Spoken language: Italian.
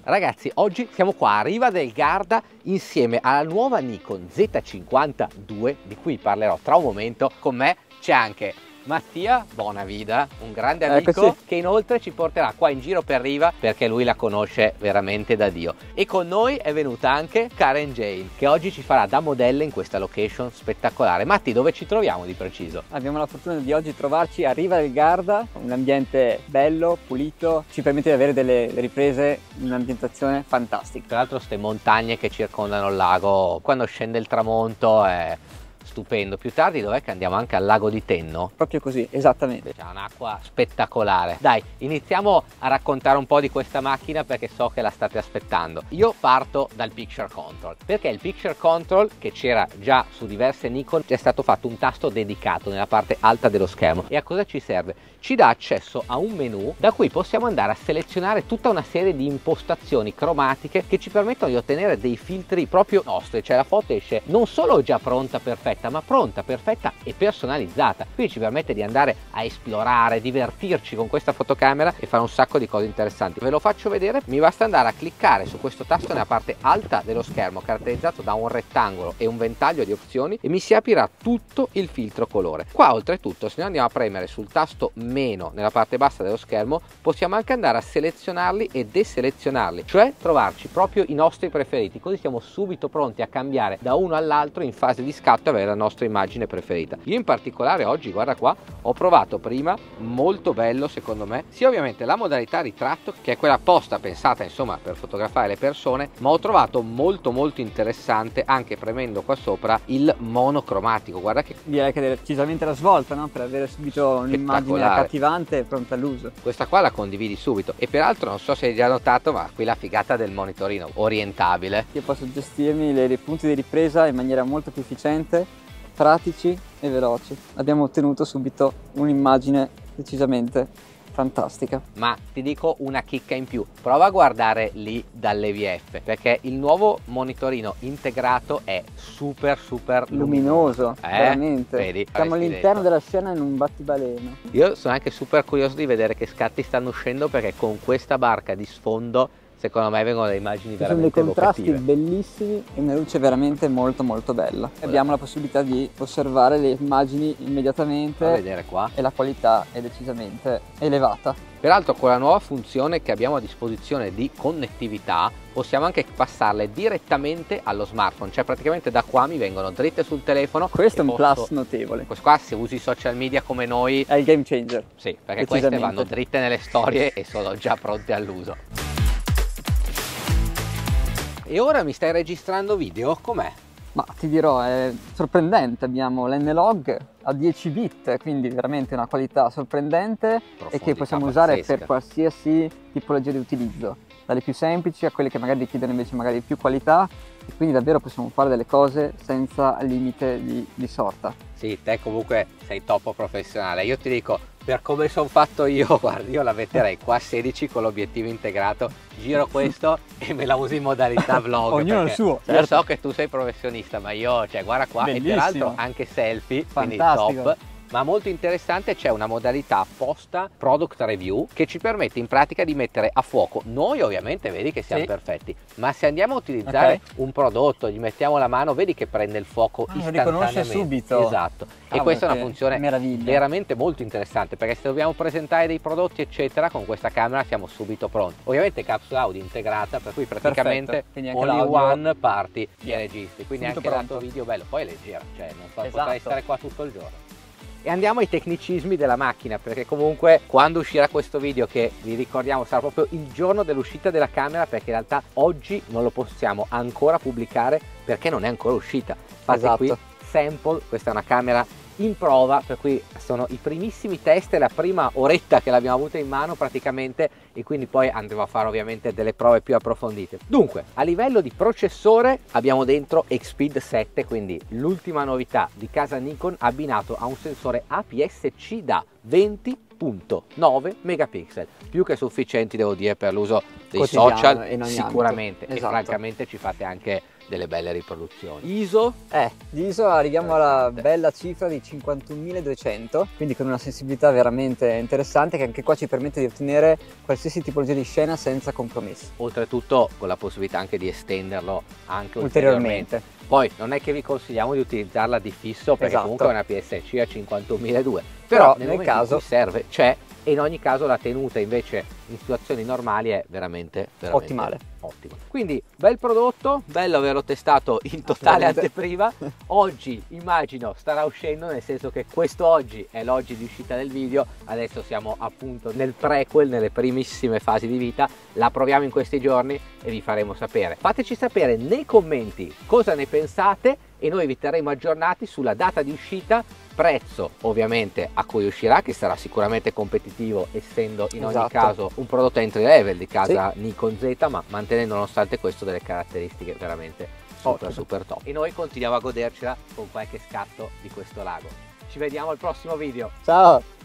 Ragazzi, oggi siamo qua a Riva del Garda insieme alla nuova Nikon Z52 di cui parlerò tra un momento. Con me c'è anche Mattia Bonavida, un grande amico. Eccoci. Che inoltre ci porterà qua in giro per Riva perché lui la conosce veramente da Dio. E con noi è venuta anche Karen Jane, che oggi ci farà da modella in questa location spettacolare. Matti, dove ci troviamo di preciso? Abbiamo la fortuna di oggi trovarci a Riva del Garda, un ambiente bello, pulito, ci permette di avere delle riprese in un'ambientazione fantastica. Tra l'altro ste montagne che circondano il lago, quando scende il tramonto è stupendo. Più tardi dov'è che andiamo anche al lago di Tenno? Proprio così, esattamente. C'è un'acqua spettacolare. Dai, iniziamo a raccontare un po' di questa macchina perché so che la state aspettando. Io parto dal Picture Control, perché il Picture Control, che c'era già su diverse Nikon, è stato fatto un tasto dedicato nella parte alta dello schermo. E a cosa ci serve? Ci dà accesso a un menu da cui possiamo andare a selezionare tutta una serie di impostazioni cromatiche che ci permettono di ottenere dei filtri proprio nostri, cioè la foto esce non solo già pronta, perfetta, ma pronta, perfetta e personalizzata. Quindi ci permette di andare a esplorare, divertirci con questa fotocamera e fare un sacco di cose interessanti. Ve lo faccio vedere. Mi basta andare a cliccare su questo tasto nella parte alta dello schermo, caratterizzato da un rettangolo e un ventaglio di opzioni, e mi si aprirà tutto il filtro colore. Qua oltretutto, se noi andiamo a premere sul tasto meno nella parte bassa dello schermo, possiamo anche andare a selezionarli e deselezionarli, cioè trovarci proprio i nostri preferiti, così siamo subito pronti a cambiare da uno all'altro in fase di scatto e avere la nostra immagine preferita. Io in particolare oggi, guarda qua, ho provato prima, molto bello secondo me, sia ovviamente la modalità ritratto, che è quella apposta pensata insomma per fotografare le persone, ma ho trovato molto interessante anche premendo qua sopra il monocromatico. Guarda che Direi che è decisamente la svolta, no? Per avere subito un'immagine accattivante e pronta all'uso. questa qua la condividi subito. E peraltro non so se hai già notato, ma qui la figata del monitorino orientabile. Io posso gestirmi i punti di ripresa in maniera molto più efficiente, pratici e veloci. Abbiamo ottenuto subito un'immagine decisamente fantastica. Ma ti dico una chicca in più, prova a guardare lì dalle perché il nuovo monitorino integrato è super Luminoso, veramente. Vedi? Siamo all'interno della scena in un battibaleno. Io sono anche super curioso di vedere che scatti stanno uscendo, perché con questa barca di sfondo secondo me vengono delle immagini Ci sono dei veramente contrasti evocative. bellissimi e una luce veramente molto bella. Abbiamo la possibilità di osservare le immagini immediatamente A vedere qua. e la qualità è decisamente elevata. Peraltro con la nuova funzione che abbiamo a disposizione di connettività possiamo anche passarle direttamente allo smartphone, cioè praticamente da qua mi vengono dritte sul telefono. Questo è un posso... plus notevole. Questo qua, se usi i social media come noi, È il game changer. sì, perché queste vanno dritte nelle storie e sono già pronte all'uso. E ora mi stai registrando video? Com'è? Ma ti dirò, è sorprendente, abbiamo l'N-Log a 10 bit, quindi veramente una qualità sorprendente e che possiamo usare per qualsiasi tipologia di utilizzo, dalle più semplici a quelle che magari richiedono invece magari più qualità, e quindi davvero possiamo fare delle cose senza limite di sorta. Sì, te comunque sei troppo professionale. Io ti dico, per come sono fatto io, guarda, io la metterei qua a 16 con l'obiettivo integrato, giro questo e me la uso in modalità vlog. Ognuno il suo. Io so che tu sei professionista, ma io, cioè, guarda qua, bellissimo. E peraltro anche selfie, fantastico. quindi top. Ma molto interessante, c'è una modalità apposta product review che ci permette in pratica di mettere a fuoco, noi ovviamente vedi che siamo perfetti, ma se andiamo a utilizzare un prodotto, gli mettiamo la mano, vedi che prende il fuoco istantaneamente. Riconosce subito. Esatto. E questa è una funzione veramente molto interessante, perché se dobbiamo presentare dei prodotti eccetera, con questa camera siamo subito pronti. Ovviamente capsula audio integrata, per cui praticamente only one parti di registi, quindi anche l'altro video bello, poi è leggera, cioè non so, potrei stare qua tutto il giorno. E andiamo ai tecnicismi della macchina, perché comunque quando uscirà questo video, che vi ricordiamo sarà proprio il giorno dell'uscita della camera, perché in realtà oggi non lo possiamo ancora pubblicare perché non è ancora uscita. Infatti qui sample, questa è una camera in prova, per cui sono i primissimi test, la prima oretta che l'abbiamo avuta in mano praticamente, e quindi poi andremo a fare ovviamente delle prove più approfondite. Dunque, a livello di processore abbiamo dentro Expeed 7, quindi l'ultima novità di casa Nikon, abbinato a un sensore APS-C da 20.9 megapixel, più che sufficienti devo dire per l'uso dei social sicuramente, e francamente ci fate anche delle belle riproduzioni. ISO? Di ISO arriviamo alla bella cifra di 51.200, quindi con una sensibilità veramente interessante che anche qua ci permette di ottenere qualsiasi tipologia di scena senza compromessi. Oltretutto con la possibilità anche di estenderlo anche ulteriormente. Poi non è che vi consigliamo di utilizzarla di fisso, perché comunque è una PSC a 51.200, però nel caso in cui serve c'è, e in ogni caso la tenuta invece in situazioni normali è veramente ottima. Quindi bel prodotto, bello averlo testato in totale anteprima. Oggi immagino starà uscendo, nel senso che questo oggi è l'oggi di uscita del video, adesso siamo appunto nel prequel, nelle primissime fasi di vita, la proviamo in questi giorni e vi faremo sapere. Fateci sapere nei commenti cosa ne pensate e noi vi terremo aggiornati sulla data di uscita, prezzo ovviamente a cui uscirà, che sarà sicuramente competitivo, essendo in ogni caso un prodotto entry level di casa Nikon Z, ma mantenendo nonostante questo delle caratteristiche veramente super top. E noi continuiamo a godercela con qualche scatto di questo lago. Ci vediamo al prossimo video. Ciao!